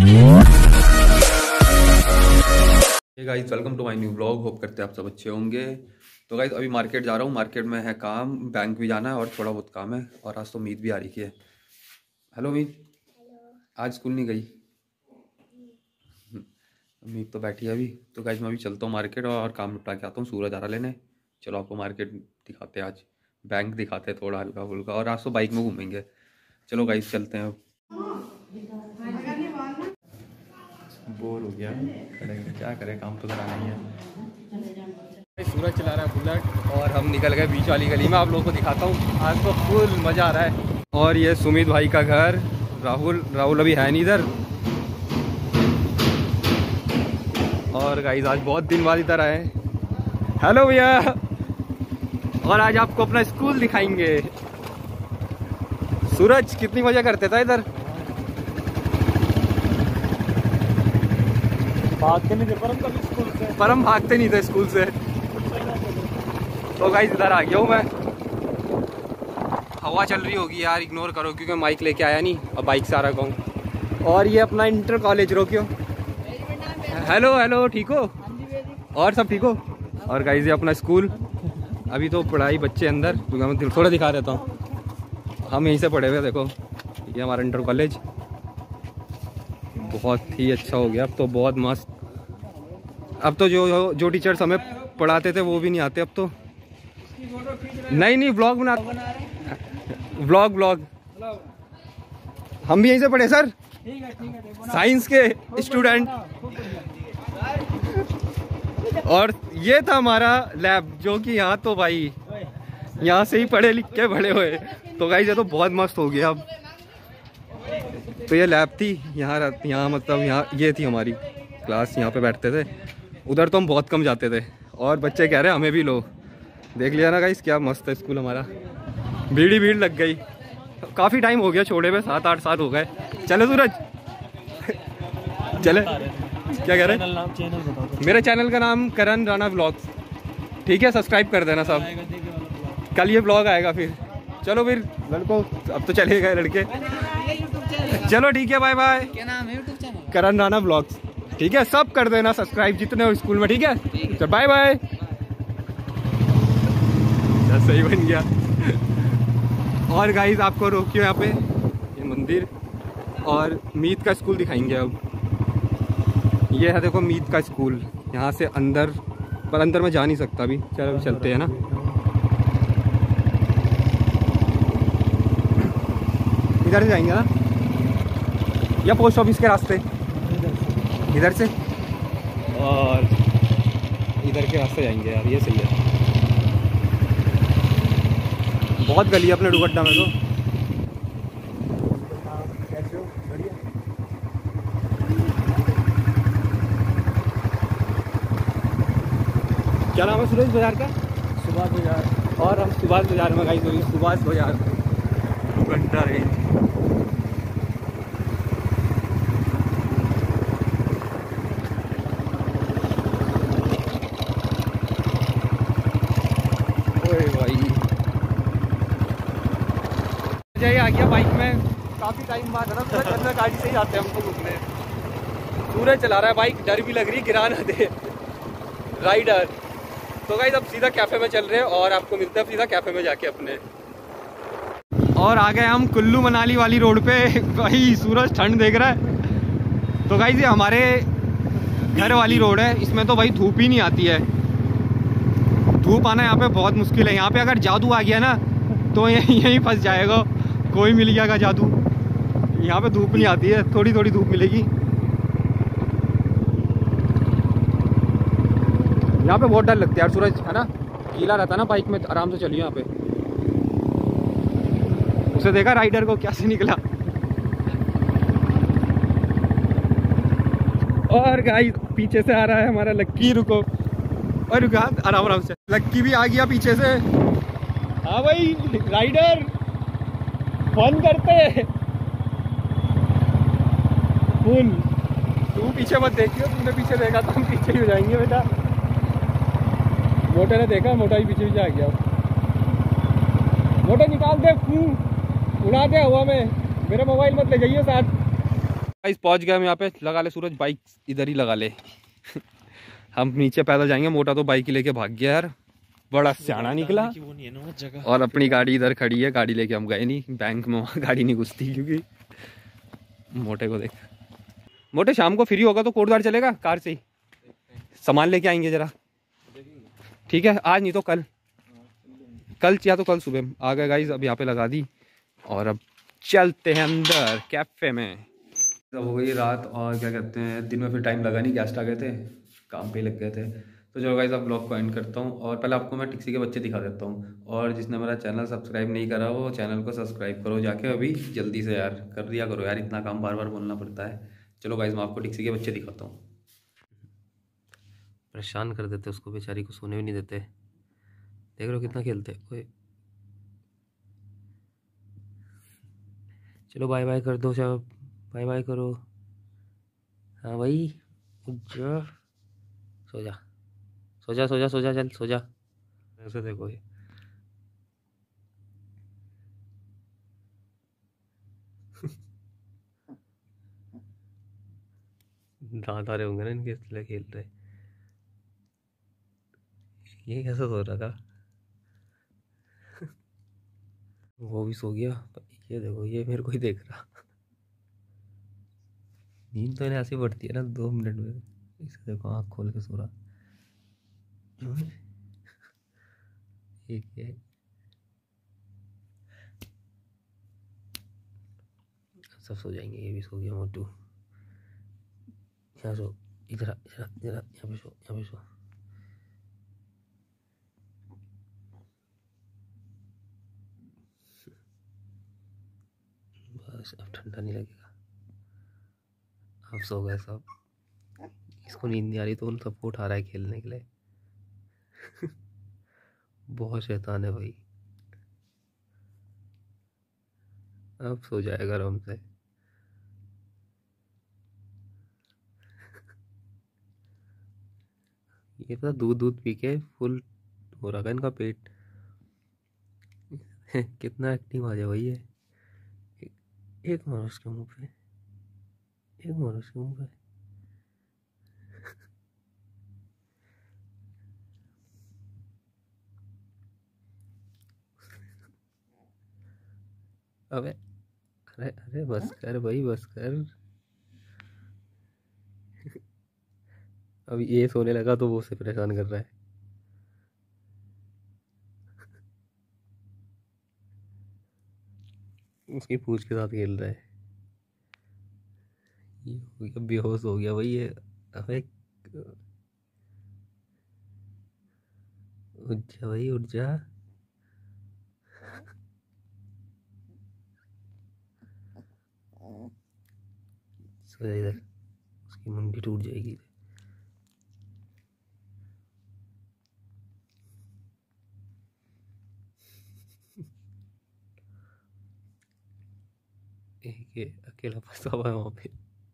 Guys welcome to my new blog. Hope करते हैं आप सब अच्छे होंगे। तो गाइस अभी मार्केट जा रहा हूँ। मार्केट में है काम, बैंक भी जाना है और थोड़ा बहुत काम है। और आज तो मीत भी आ रही है। हेलो मीत। आज स्कूल नहीं गई? मीत तो बैठी है अभी। तो गाइस मैं अभी चलता हूँ मार्केट और काम निपटा के आता हूँ। सूरज आ रहा लेने। चलो आपको मार्केट दिखाते हैं, आज बैंक दिखाते हैं थोड़ा हल्का फुल्का। और आज तो बाइक में घूमेंगे। चलो गाइस चलते हैं। बोर हो गया, क्या करें, काम तो कराना ही है। सूरज चला रहा है बुलेट और हम निकल गए बीच वाली गली में। आप लोगों को दिखाता हूँ। आज तो फुल मज़ा आ रहा है। और ये सुमित भाई का घर। राहुल अभी है नहीं इधर। और गाइस आज बहुत दिन बाद इधर आए। हेलो भैया। और आज आपको अपना स्कूल दिखाएंगे। सूरज कितनी मजा करते था इधर। भागते नहीं थे कभी स्कूल से। पर हम भागते नहीं थे स्कूल से। तो गाइस इधर आ गया हूँ मैं। हवा चल रही होगी यार, इग्नोर करो क्योंकि मैं माइक लेके आया नहीं और बाइक से आ रहा हूँ। और ये अपना इंटर कॉलेज रोकियो। हेलो हेलो, ठीक हो? और सब ठीक हो? और गाइस ये अपना स्कूल। अभी तो पढ़ाई बच्चे अंदर, क्योंकि मैं थोड़ा दिखा देता हूँ। हम यहीं से पढ़े हुए, देखो ये हमारा इंटर कॉलेज। बहुत ही अच्छा हो गया अब तो, बहुत मस्त। अब तो जो टीचर्स हमें पढ़ाते थे वो भी नहीं आते अब तो। नहीं ब्लॉग बना, ब्लॉग हम भी यहीं से पढ़े सर। साइंस के स्टूडेंट। और ये था हमारा लैब, जो कि यहाँ तो भाई यहाँ से ही पढ़े लिख के बड़े हुए। तो गाइस ये तो बहुत मस्त हो गया अब। तो ये लैब थी यहाँ मतलब यहाँ ये थी हमारी क्लास, यहाँ पे बैठते थे। उधर तो हम बहुत कम जाते थे और बच्चे कह रहे हैं हमें भी लो। देख लिया ना गाइस, क्या मस्त है स्कूल हमारा। भीड़ लग गई। काफ़ी टाइम हो गया छोड़े हुए, 7-8 साल हो गए। चले सूरज चले। क्या कह रहे हैं? चैनल बताओ। मेरे चैनल का नाम करण राणा व्लॉग्स। ठीक है, सब्सक्राइब कर देना सब। कल ये व्लॉग आएगा फिर। चलो फिर लड़कों, अब तो चले गए लड़के। चलो ठीक है, बाय बाय। क्या नाम है YouTube channel? Karan Rana vlogs. ठीक है, सब कर देना सब्सक्राइब जितने हो स्कूल में। ठीक है, चल बाय बाय। सही बन गया। और गाइस आपको रोकियो यहाँ पे, ये मंदिर और मीत का स्कूल दिखाएंगे अब। ये है देखो मीत का स्कूल। यहाँ से अंदर, पर अंदर में जा नहीं सकता अभी। चलो अभी चलते हैं ना। इधर से जाएंगे ना, या पोस्ट ऑफिस के रास्ते? इधर से। और इधर के रास्ते जाएंगे यार, ये सही है। बहुत गली है अपने डुगड्डा में तो। क्या नाम है सुरेश बाजार का? सुभाष बाजार। और हम सुभाष बाजार में गई। तो सुभाष बाजार डुगड्डा रेंज। आ गया बाइक में। काफी टाइम बाद है ना, गाड़ी से ही आते हैं हमको घूमने। सूरज चला रहा है बाइक, डर भी लग रही, गिरा ना दे राइडर। तो गाइस अब सीधा कैफे में चल रहे हैं और आपको मिलते हैं सीधा कैफे में जाके अपने। और आ गए हम कुल्लू मनाली वाली रोड पे। भाई सूरज ठंड देख रहा है। तो गाइस ये हमारे घर वाली रोड है। इसमें तो भाई धूप ही नहीं आती है। धूप आना यहाँ पे बहुत मुश्किल है। यहाँ पे अगर जादू आ गया ना तो यहीं फंस जाएगा। कोई मिल गया जादू। यहाँ पे धूप नहीं आती है, थोड़ी थोड़ी धूप मिलेगी। यहाँ पे बहुत डर लगता है यार सूरज, है ना। गीला रहता है ना बाइक में। आराम से चलिए यहाँ पे। उसे देखा राइडर को कैसे निकला। और गाइस पीछे से आ रहा है हमारा लक्की। रुको और रुका, आराम से। लक्की भी आ गया पीछे से। हाँ भाई राइडर फन करते हैं फुल। तू पीछे मत देखियो, तुमने पीछे देखा तो हम पीछे ही हो जाएंगे बेटा। मोटा ने देखा, मोटा ही पीछे आ गया। मोटा निकाल दे, उड़ा दे हवा में। मेरा मोबाइल मत ले जाइए साथ। गाइस पहुंच गए हम यहाँ पे। लगा ले सूरज बाइक इधर ही लगा ले। हम नीचे पैदल जाएंगे। मोटा तो बाइक ही लेके भाग गया यार, बड़ा सियाना निकला। और अपनी गाड़ी इधर खड़ी है, गाड़ी लेके हम गए नहीं बैंक में, वहाँ गाड़ी नहीं घुसती क्योंकि मोटे को देख। मोटे शाम को फ्री होगा तो कोटद्वार चलेगा कार से ही, सामान लेके आएंगे जरा, ठीक है? आज नहीं तो कल, या तो कल सुबह आ गए गाइस। अब यहाँ पे लगा दी और अब चलते हैं अंदर कैफे में। अब हो गई रात और क्या कहते हैं, दिन में फिर टाइम लगा नहीं, गेस्ट आ गए थे, काम पे लग गए थे। तो चलो गाइस अब ब्लॉग को एंड करता हूँ और पहले आपको मैं टिक्सी के बच्चे दिखा देता हूँ। और जिसने मेरा चैनल सब्सक्राइब नहीं करा वो चैनल को सब्सक्राइब करो जाके अभी जल्दी से यार, कर दिया करो यार, इतना काम बार बार बोलना पड़ता है। चलो गाइस मैं आपको टिक्सी के बच्चे दिखाता हूँ। परेशान कर देते उसको, बेचारी को सोने भी नहीं देते। देख रहे हो कितना खेलते हैं। चलो बाय बाय कर दो सब, बाय बाय करो। हाँ भाई उठ जा, सो जा सो जा सो जा सो जा, चल सो जा। ऐसे देखो ये दांत आ रहे होंगे ना इनके, इसलिए खेल रहे। ये कैसा सो रहा था? वो भी सो गया। ये देखो ये मेरे को ही देख रहा। नींद तो इन्हें ऐसी बढ़ती है ना 2 मिनट में। इसे देखो आँख खोल के सो रहा। ठीक है सब सो जाएंगे, ये भी सो गया मोटू। यहाँ सो, इधर इधर इधर, यहाँ पे सो, यहाँ पे सो। बस अब ठंडा नहीं लगेगा। अब सो गए सब। इसको नींद नहीं आ रही तो उन सबको उठा रहा है खेलने के लिए। बहुत शैतान है भाई। अब सो जाएगा आराम से। ये पता दूध दूध पी के फुल हो रहा है इनका पेट। कितना एक्टिव आ जाए भाई ये। एक मारो उसके मुंह पे, एक मारो उसके मुंह पे। अबे अरे अरे बस कर भाई बस कर। अब ये सोने लगा तो वो उसे परेशान कर रहा है। उसकी पूंछ के साथ खेल रहा है। ये हो गया, बेहोश हो गया भाई ये। अबे उठ जा भाई उठ जा। सो जा इधर, उसकी मुंडी टूट जाएगी। एक ये अकेला फंसा हुआ है वहाँ पे।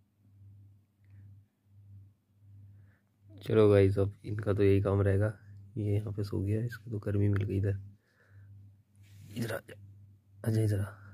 चलो गाइस अब इनका तो यही काम रहेगा। ये यहाँ पे सो गया, इसको तो गर्मी मिल गई। इधर इधर आ जा, आजा इधर आ।